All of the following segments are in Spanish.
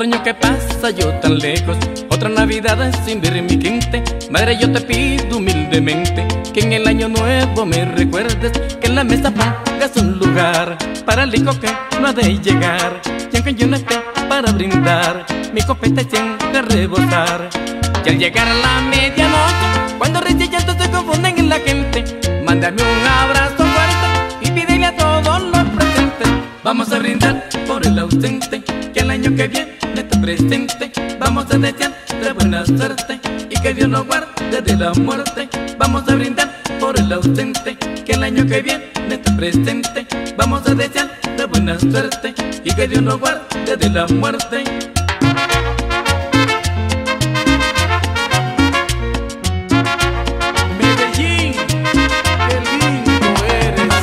Otro año que pasa yo tan lejos, otra Navidad sin ver mi gente. Madre, yo te pido humildemente que en el año nuevo me recuerdes, que en la mesa pongas un lugar para el hijo que no ha de llegar. Y aunque yo no esté para brindar, mi copeta siempre a rebosar. Y al llegar a la medianoche, cuando risas y llantos se confunden en la gente, mándame un abrazo fuerte y pídele a todos los presentes. Vamos a brindar por el ausente, que el año que viene esté presente. Vamos a desearle buena suerte y que Dios nos guarde de la muerte. Vamos a brindar por el ausente, que el año que viene esté presente. Vamos a desearle buena suerte y que Dios nos guarde de la muerte. Medellín, qué lindo eres.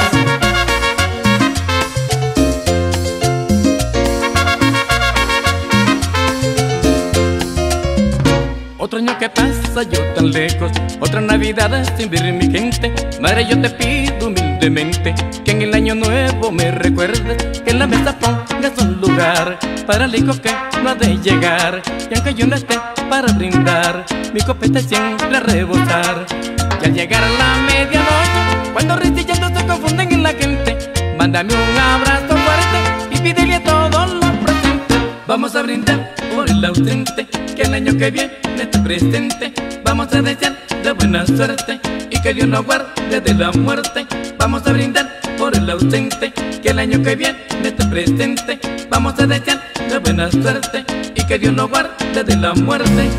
Otro año que pasa yo tan lejos, otra Navidad sin ver mi gente. Madre, yo te pido humildemente que en el año nuevo me recuerdes, que en la mesa pongas un lugar para el hijo que no ha de llegar. Y aunque yo no esté para brindar, mi copeta siempre a rebosar. Y al llegar a la medianoche, cuando risas y llantos se confunden en la gente, mándame un abrazo fuerte y pídele a todos los presentes. Vamos a brindar por el ausente, que el año que viene esté presente. Vamos a desearle buena suerte y que Dios nos guarde de la muerte. Vamos a brindar por el ausente, que el año que viene esté presente. Vamos a desearle buena suerte y que Dios nos guarde de la muerte.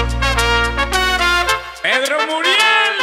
Pedro Muriel.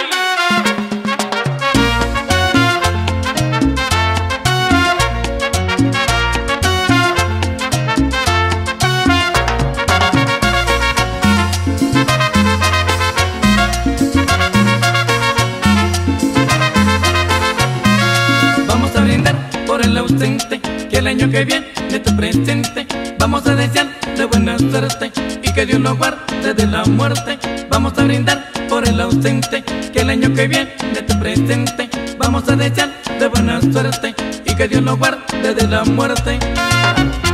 Por el ausente, que el año que viene esté presente. Vamos a desearle buena suerte y que Dios nos guarde de la muerte. Vamos a brindar por el ausente, que el año que viene esté presente. Vamos a desearle buena suerte y que Dios nos guarde de la muerte.